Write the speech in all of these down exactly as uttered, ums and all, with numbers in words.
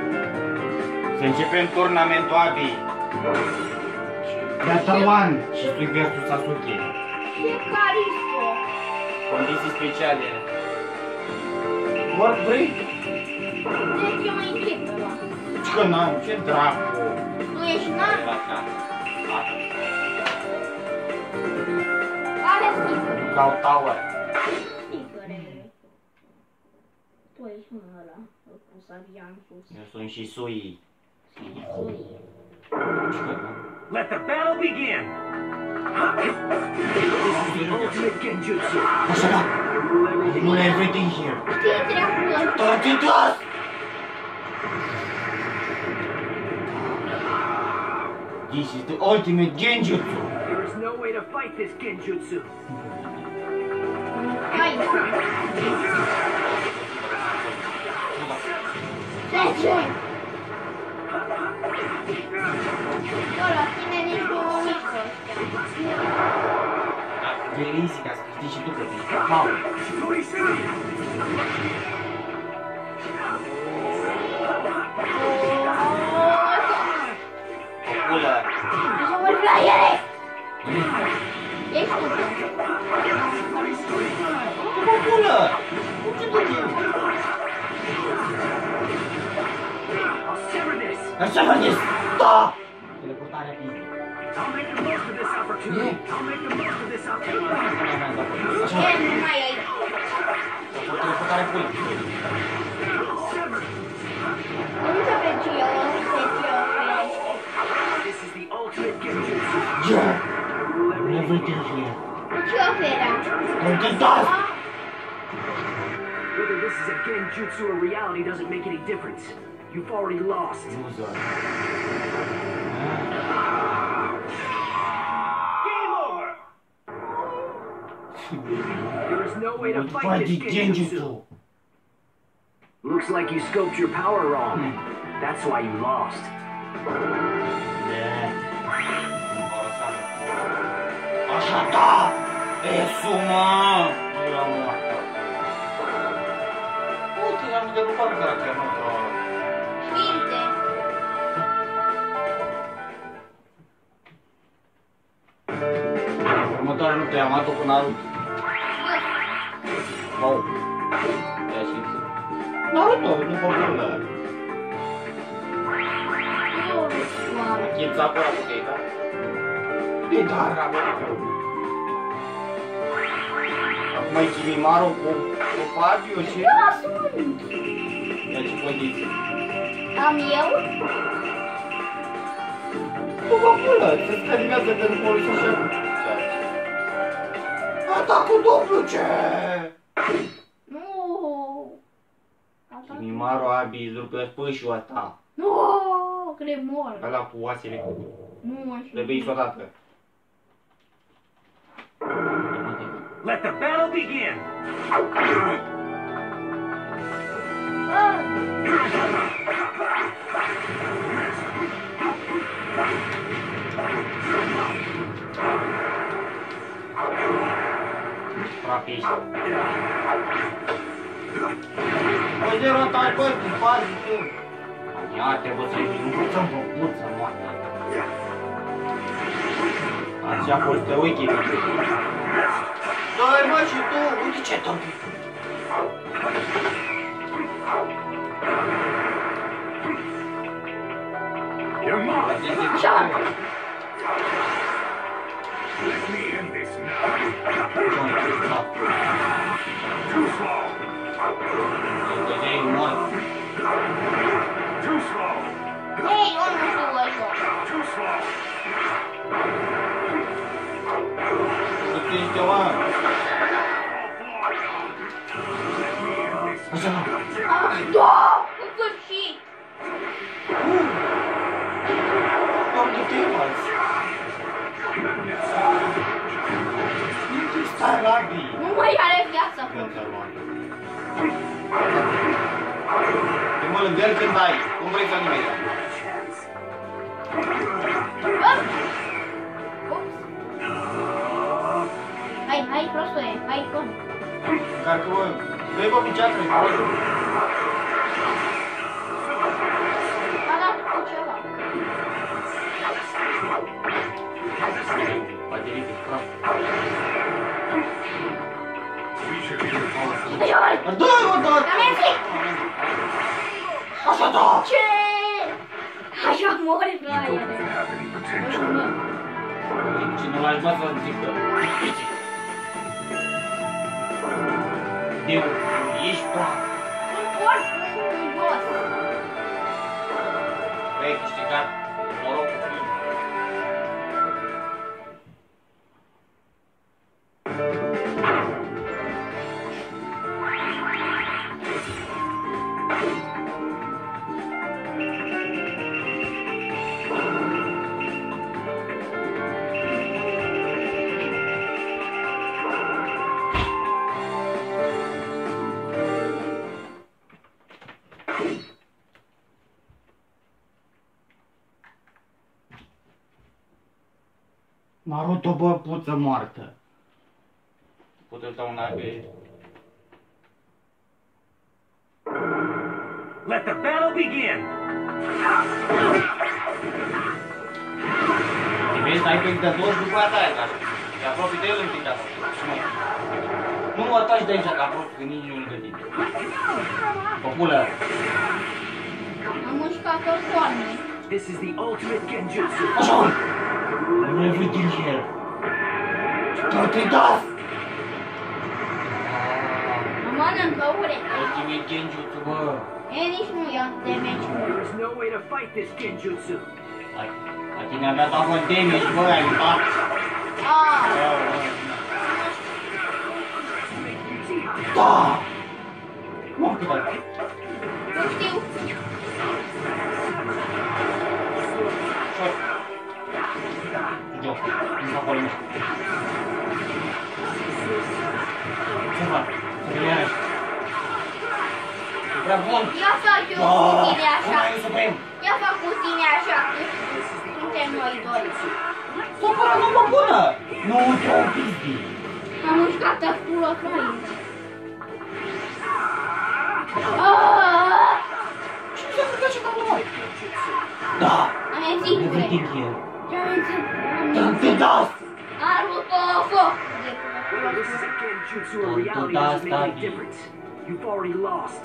Să începem turnamentul, Abi. Data One și Sui versus Sasuke. Ce carisco? Condiții speciale. Work break? Deci eu mă închid pe ăla. Ce n-am, ce dracu? Nu ești n-am? Are sticker. Ca o tower. Stickerele. Tu ești mă ăla. Cu Sabian sus. Eu sunt și Sui. Sui. Let the battle begin! This is the ultimate genjutsu! Așa da! Nu everything here! Ce treabă? Tortitos! This is the ultimate genjutsu! There is no way to fight this genjutsu! Hai! Trece! Nu, la tine nici nu mișcă ăștia. Velizi ca să câștigi și tu că ești cafau. Populă! Așa mă la ele! Ești tu. Populă! Ce duc eu? Așa mă gândesc! Da! Teleportarea fizică. I'll make the most of this opportunity! I'll make the most of this opportunity! Așa E, nu mai ai. teleportarea pui. Nu se vede eu, nu se vede eu ferește. This is the ultimate genjutsu! Yeah! Everything here. Nu ce oferea? Tortitos! Whether this is a genjutsu or reality doesn't make any difference. You've already lost. Loser. Game over! There is no way to fight Fight this the genjutsu. genjutsu. Looks like you scoped your power wrong. That's why you lost. Yeah. Așa da! E sumă! Nu era moartă. Uite, am de după caracter, nu că... Știinte. Următoarea luptă i-am luat-o cu Naruto. Wow. Ia și Naruto, nu populă. Kim Sakura cu ei, da? E dar, bă. Acum e Kimimaro cu, cu Fabio și... Da, sunt. Ia ce condiții. Am eu? Cu populă, se scădimează că nu folosește acum. Atacul dublu, ce? Nu. Kimimaro Abi îți rupe pâșul ăsta. Nu, că le mor. Ăla cu oasele cu... Nu mă știu. Le bei odată. Let the battle begin! Frapiști. Bă, zero atai, bă, cu fazi, tu. Ia, trebuie să-i învățăm pe puță, moartă. Așa a fost pe wiki. Dă-i, mă, și tu, uite ce tămpi. Așa. Let me end this now. Too slow. Too slow. Ei, eu nu știu vă joc. Too slow. Uite, ești o mă. Așa, mă. Da, în sfârșit. Am de-te faci. Stai, Abi. Nu mai are viață acum. Te mă lângări când ai. Cum vrei să nimeni? Hai, hai, prostule, hai, fă. Carcă, bă, dă-i bă piciatră, Dă-i-mă, dă! Dar mersi! Așa, da! Ce? Așa mori, You don't fraiere. have any potential. Ce nu l-aș vrea să zică. Deu, ești praf. Nu pot, nu jos. Vei câștigat. Noroc cu tine. Naruto, bă, puță moartă. Puteți da una pe... Let the battle begin! Te vezi, ai pe de dos după aia, ca te apropii de el în pic asta. Nu mă taci de aici, că apropii, că nici nu lângă tine. Populă! Am mușcat-o coarne. This is the ultimate genjutsu. Așa! Nu e fritin și el. Tot-i das! Mă mănâncă ureche. Ultimate genjutsu, bă! E, nici nu ia de meciul. There is no way to fight this genjutsu. La tine a dat avă damage, bă, ai luat. Aaa. Da! Mă, cât ai? Nu știu. Șor. Joc, nu fac acolo. Ce fac? Să vine iarăși. E prea bun. Ia fac eu cu tine așa. Cum ai suprem? Ia fac cu tine așa, că suntem noi doi. Supără, nu mă bună! Nu te-o pizdi! Am mușcat-o pulă fraiere. Aaaa. Ce nu se întâmplă ce ca noi? Da! Am ieșit Nu ure. văd el. Ce-am ieșit? Te das! Naruto, foc! Whether this is a genjutsu or Don't reality do that, doesn't make any Daddy. difference. You've already lost.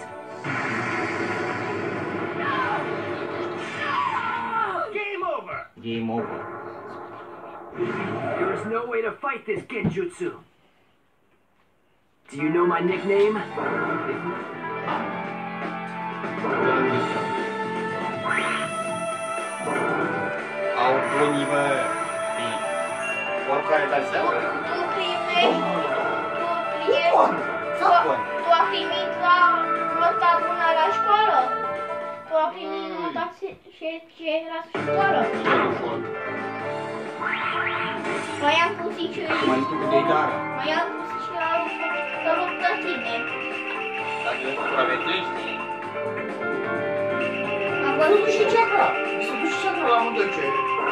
Game over! Game over. There is no way to fight this genjutsu. Do you know my nickname? Au bunii, bă! Oricare te seama? Tu primești, tu primești, Bun! tu, Bun! tu a primit la nota bună la școală? Tu a primit nota ce ce la școală? Mai am pus și Mai tu de dară. mai am pus și la să luptă tine. Dacă eu supraviețuiești, Am să văzut duci și chakra. Să duci și chakra la amândoi ce.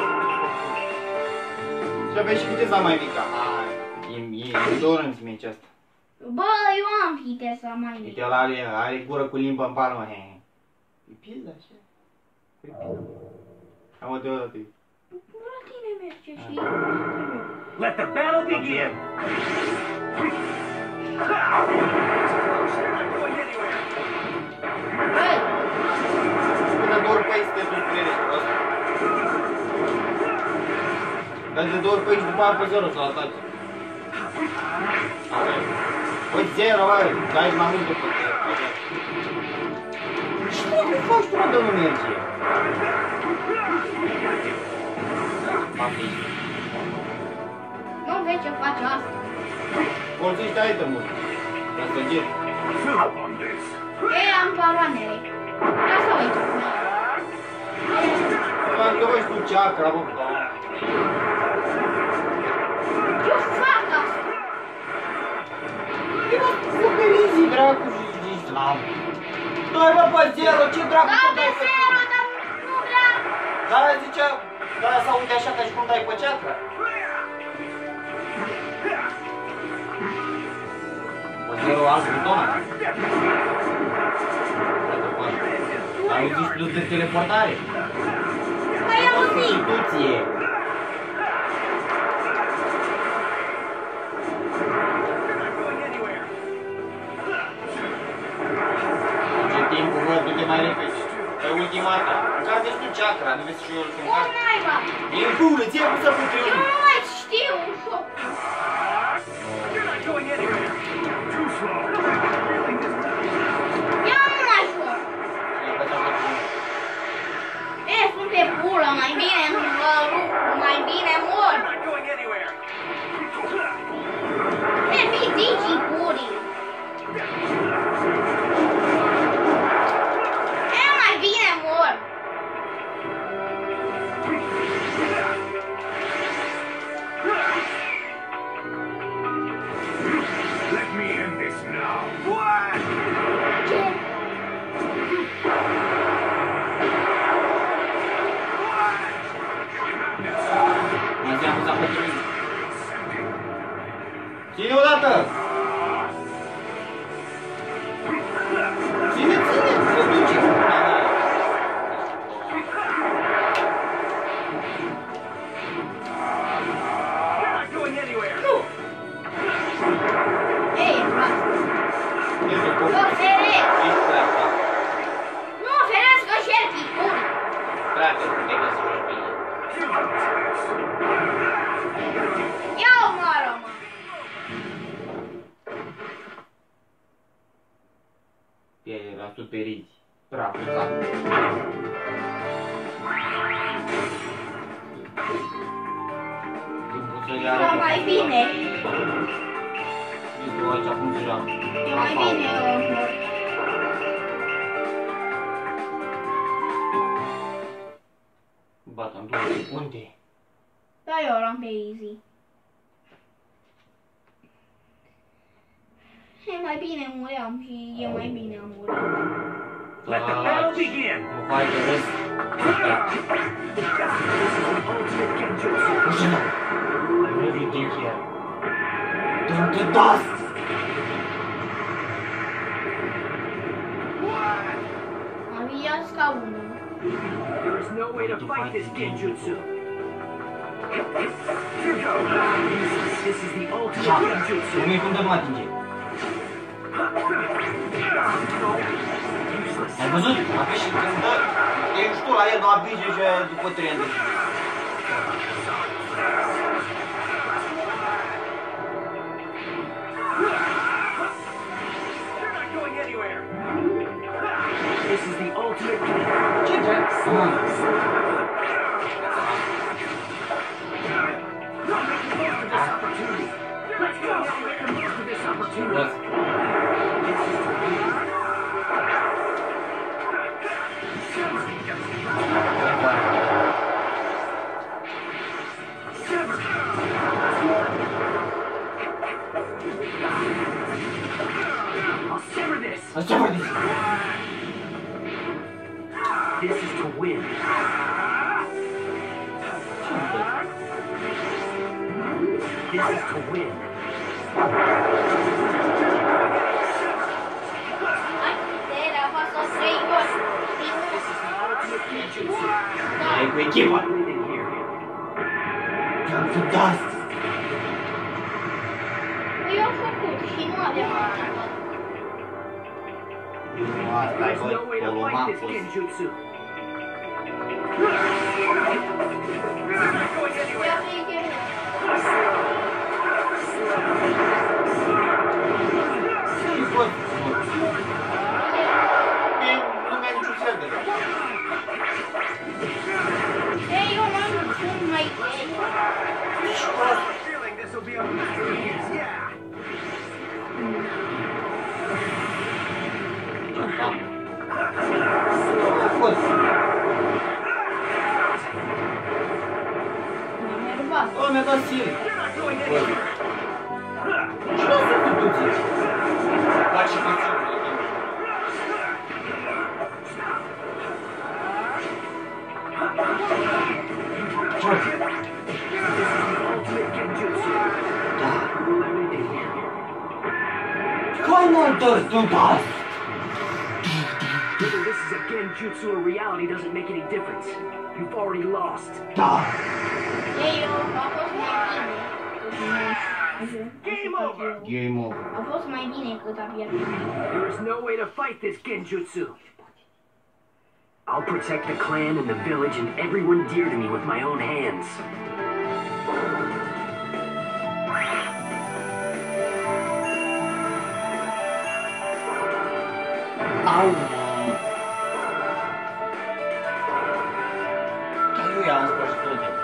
Și aveai și viteza mai mică. Hai, e, e endurance meci asta. Bă, eu am viteza mai mică. Uite, ăla are, are gură cu limbă în palmă, he. E pizda așa. E pizda. Am o deodată. La tine merge și... Let the battle begin! Băi, Până două ori pe aici te duci pe ele, prost. Dar de două ori pe aici, după aia pe zero să-l ataci. Așa. Păi zero, bă, dai mai mult după zero. Și tu cum faci tu, mă, de nu merge? Papi. nu vezi ce face asta. Folosește item-ul. La stăgeri. Fill up on this. Ei, am baloanele. Ia să uit. Doar că vă știu chakra, bă. Eu fac asta. E mă, super easy, dracu, și zici, slam. Dai, bă, pe zero, ce dracu Da, să pe dai pe... zero, dar nu vreau. Dar aia zicea, dar aia s-aude așa ca și cum dai pe chakra. Pe zero alt buton. Ai auzit plus de teleportare? Mai O auzit. substituție. repede. Pe ultima ta. Încarcă-ți tu chakra, nu vezi și eu să O, încarc. naiba! E în pulă, ție cum să putem. Eu nu mai știu un șoc. You're not going anywhere. Too slow. Ia nu mai joc. E, sunt pe pulă, mai bine nu mă rup, mai bine mor. You're not going anywhere. E, fii digi purii. E, mai bine mor. Let me end this now. What? Ce? Mai zi-am pus apă trei. Ține odată! Ține, ține, se duce! You're not going anywhere. Nu. Ei, prost. E de copii. Vă feresc. Ești prea fac. Nu, feresc că șerpii puri. Frate, te găsești bine. Ia omoară, mă. Era superiți. Praful sac. Timpul să ia Da, mai bine. Uite aici cum deja. E mai bine eu omor. Bata, în două secunde. Da, eu l-am pe easy. E mai bine muream și e mai bine am murit. Let the battle begin. Nu faci de râs. Ultimate Genjutsu. Ușina! Everything here. Turn to dust! Am via scaunul. There is no way to fight this Genjutsu. Here goes. This is the ultimate Așa, Genjutsu. nu-i cum de mă atinge. Ai văzut? Apeși când dă, te ești tu la el, nu abige și după trei ani de zi. You're not going anywhere. This is the ultimate Ce drept? Ah. this opportunity. Let's go. Make the most of this opportunity. Bă, I'll sever this. asta vorbim. This is to win. This is to win. Ai puterea, vă să trei ori. This is the ultimate Genjutsu. Ai cu echipa. Winning here. Turn to dust! Eu am făcut și nu aveam altceva. Nu, asta ai There's băi, no way to fight this Colomacos. Genjutsu. Ia pe echipă. Și bă, e lumea niciun fel de rău. Ei, eu m-am cum mai ei. Ești prost. Feeling this will be a masterpiece. Yeah. Da. Nu pot. M-am nervat. Bă, mi-a dat sil. You're not going Bă. anywhere. Și nu sunt cu toții. Faci și cu ținul. Ce? Ultimate Genjutsu. Da. Everything here. Final turn to dust! Whether this is a Genjutsu or reality doesn't make any difference. You've already lost. Da. Ei, eu a fost mai bine. Game over. Game over. A fost mai bine cât a pierdut. There is no way to fight this Genjutsu. protect the clan and the village and everyone dear to me with my own hands. Au! Chiar eu i-am spus tot de.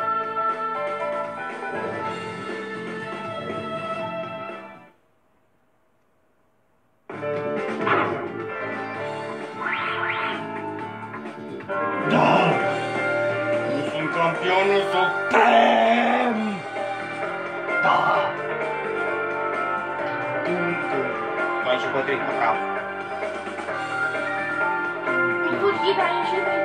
Da! Nu sunt campionul suprem! Da! Mai și pe trei pe cap. Impossível a gente ver